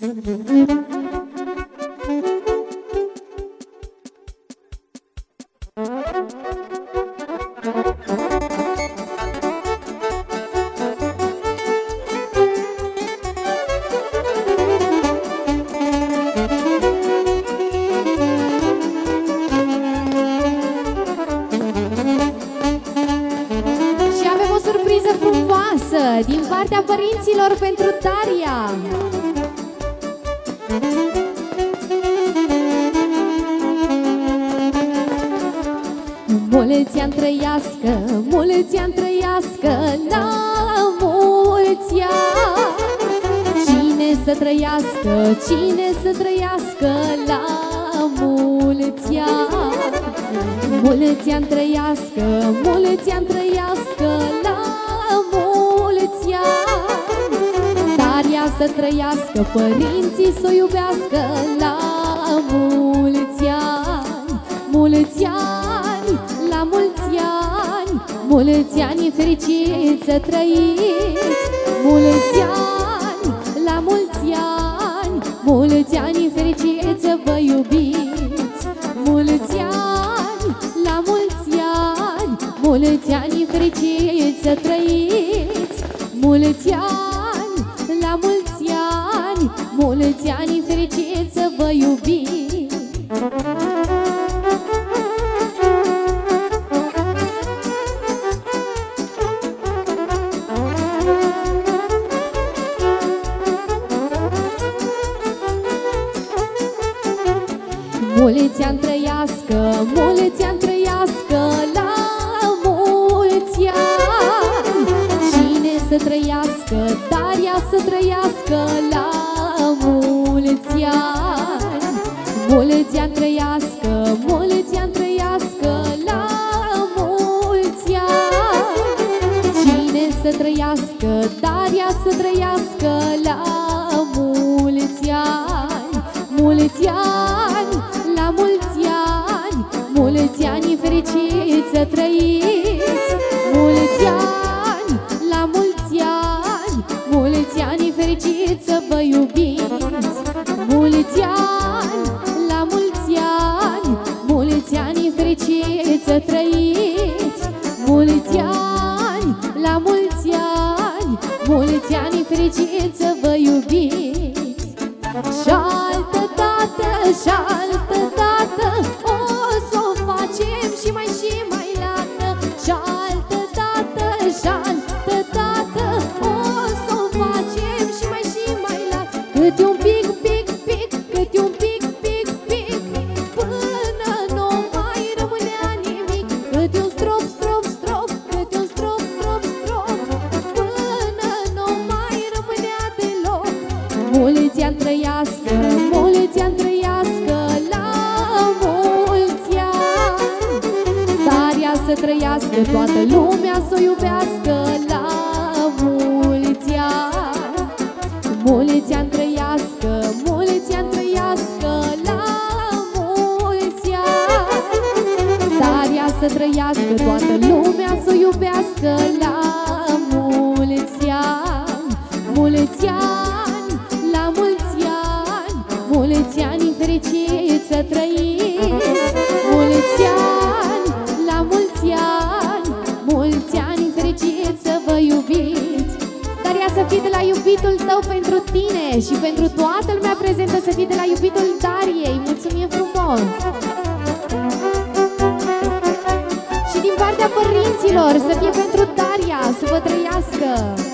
Din partea părinților pentru Daria. Mulți ani trăiască, mulți ani trăiască, la mulți ani. Cine să trăiască, cine să trăiască, la mulți ani. Mulți ani trăiască, mulți ani trăiască, la mulți ani. Daria să trăiască, părinții să o iubească, la mulți ani. Mulți ani, la mulți ani, mulți ani fericiți să trăiți. Mulți ani, la mulți ani, mulți ani fericiți să vă iubiți. Mulți ani, la mulți ani, mulți ani fericiți să trăiți. Mulți ani, la mulți ani, mulți ani fericiți să vă iubiți. Mulți ani trăiască, mulți ani trăiască, la mulți ani. Cine să trăiască, Daria să trăiască, la mulți ani. Mulți ani trăiască, mulți ani trăiască, la mulți ani. Cine să trăiască, Daria să trăiască, la mulți ani. Mulți ani, la mulți ani, mulți ani fericiți să trăiți. Mulți ani, la mulți ani, mulți ani fericiți să vă iubiți. Mulți ani, la mulți ani, mulți ani fericiți să trăiți. Mulți ani, la mulți ani, mulți ani fericiți să vă iubiți. Și altă dată, și altă dată, o s-o facem și mai lată. Și altă dată, și altă dată, o s-o facem și mai lată. Câte un pic, câte un pic, până nu mai rămânea nimic. Câte un strop, câte un strop, până nu mai rămânea deloc. Mulți ani trăiască, mulți ani trăiască, la mulți ani. Daria să trăiască, toată lumea să o iubească, la mulți ani. Mulți ani trăiască, mulți ani trăiască, la mulți ani. Daria să trăiască, toată lumea să o iubească, la mulți ani. Mulți ani, la mulți ani, mulți ani fericiți să trăiți. Mulți ani, la mulți ani, mulți ani fericiți să vă iubiți. Daria, să fii de la iubitul tău pentru tine și pentru toată lumea prezentă, să fii de la iubitul Dariei. Mulțumim frumos! Și din partea părinților, să fie pentru Daria, să vă trăiască!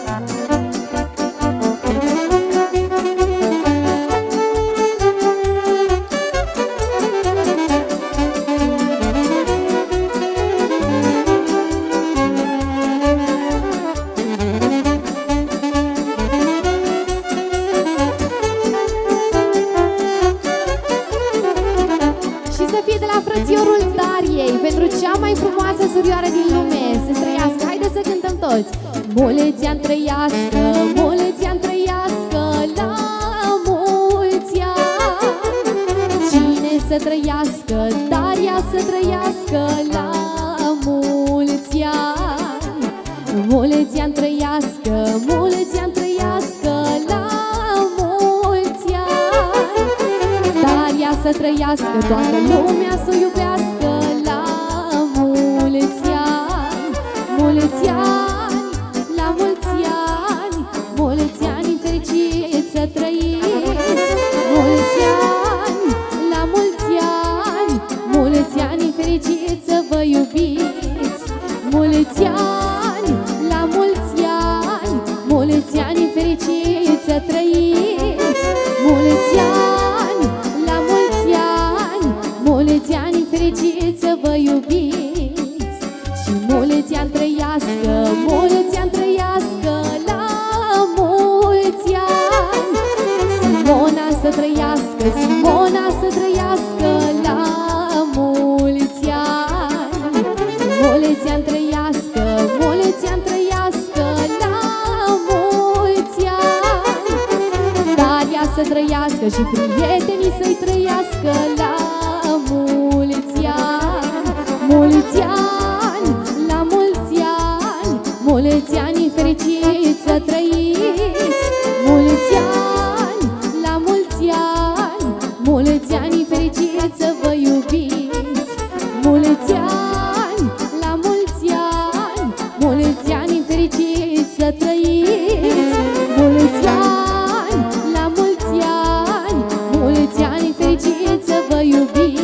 Frățiorul Dariei, pentru cea mai frumoasă surioară din lume, să trăiască. Haideți să cântăm toți. Mulți ani trăiască, mulți ani trăiască, la mulți ani. Cine să trăiască, Daria să trăiască, la mulți ani. Mulți ani trăiască, mulți ani trăiască, la mulți ani. să trăiască, toată lumea să o iubească. La mulți ani, mulți ani, la mulți ani, mulți ani fericiți să trăiți. Mulți ani, la mulți ani, mulți ani fericiți să vă iubiți. Mulți ani, la mulți ani, mulți ani fericiți să trăiți. Mulți ani, la mulți ani, mulți ani fericiți să vă iubiți. Și mulți ani trăiască, mulți ani trăiască, la mulți ani. Simona să trăiască, Simona să trăiască, la mulți ani. Mulți ani trăiască, mulți ani trăiască, la mulți ani. Daria să trăiască și prietenii să-i trăiască, la mulți ani. Mulți ani, la mulți ani, mulți ani fericiți să trăiți. Mulți ani, la mulți ani, mulți ani fericiți să vă iubiți. Mulți ani, la mulți ani, mulți ani fericiți să trăiți. Mulți ani, la mulți ani, mulți ani fericiți să vă iubiți.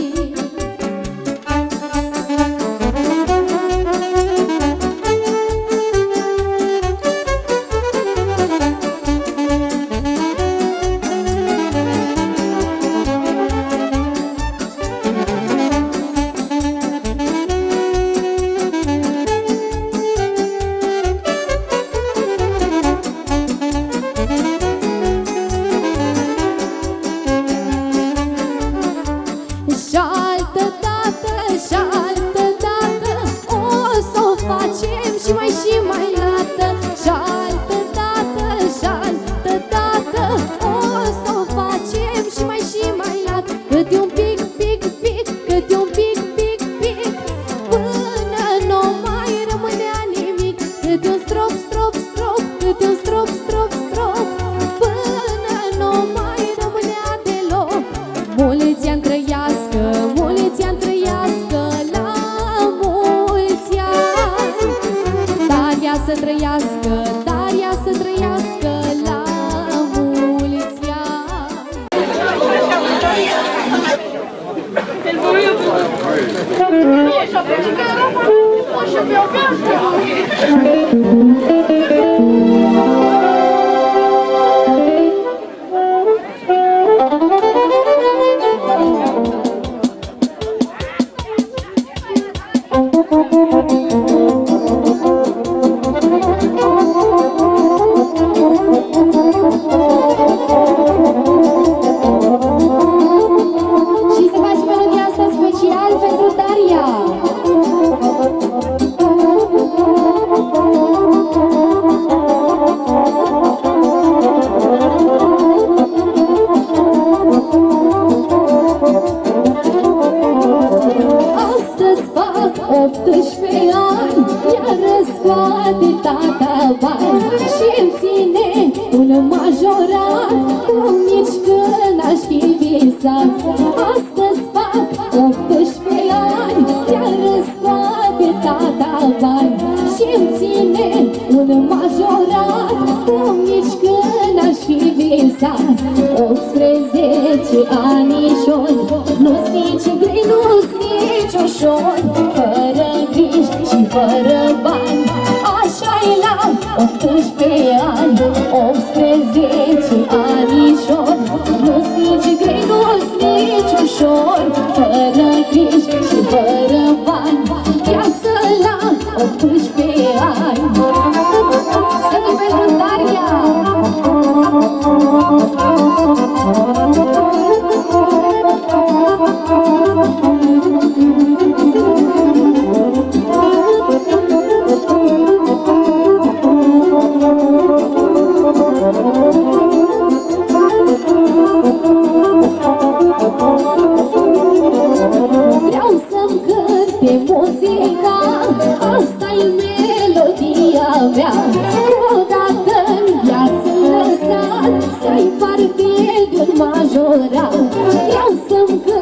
Să-i parte de un majorat, vreau să-mi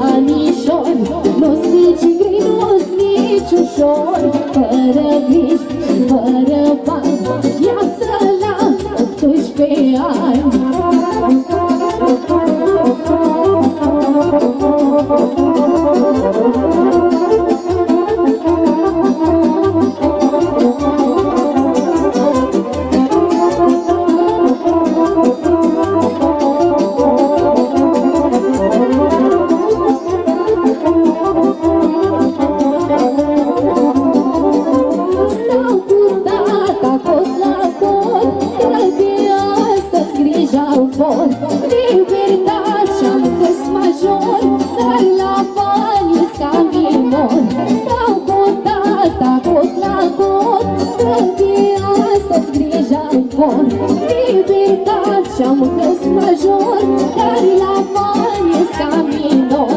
anișori, nu-ți nici grei, nu-ți nici ușor, fără griji și fără bani, viață la 18 ani. Libertate și-am fost major, dar la bani scam minor. S-au votat acot la cot, că de astăzi grija-n vor. Libertate și-am fost major, dar la bani scam minor.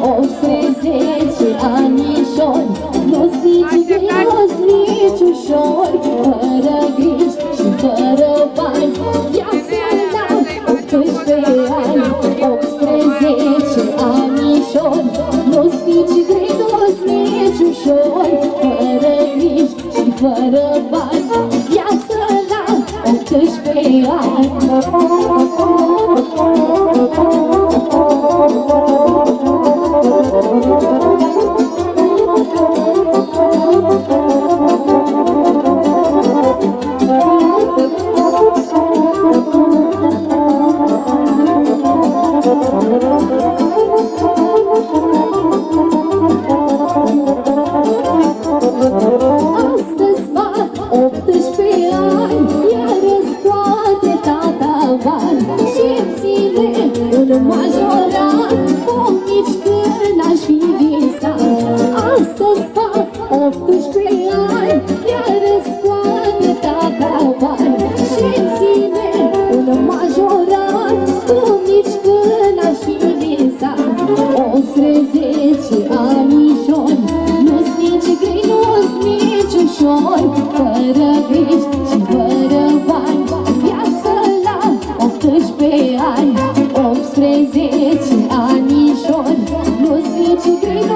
18 anișori, nu-ți nici grei, nu-ți nici ușor, fără griji și fără bani, viața la 18 ani, 18 anișori, nu-ți nici grei, nu-ți nici ușor, fără griji și fără bani, viață la 18 ani. Astăzi fac 18 ani, iar scoate tata bani și-mi ține un majorat, cum nici când n-aș fi visat. Astăzi fac 18 ani, iar scoate tata bani și-mi ține un majorat, cum nici când n-aș fi visat. 18 anișori, nu-ți nici grei, nu-ți nici ușor, fără griji și fără bani, viață la 18 ani. 18 anișori, nu-ți nici grei,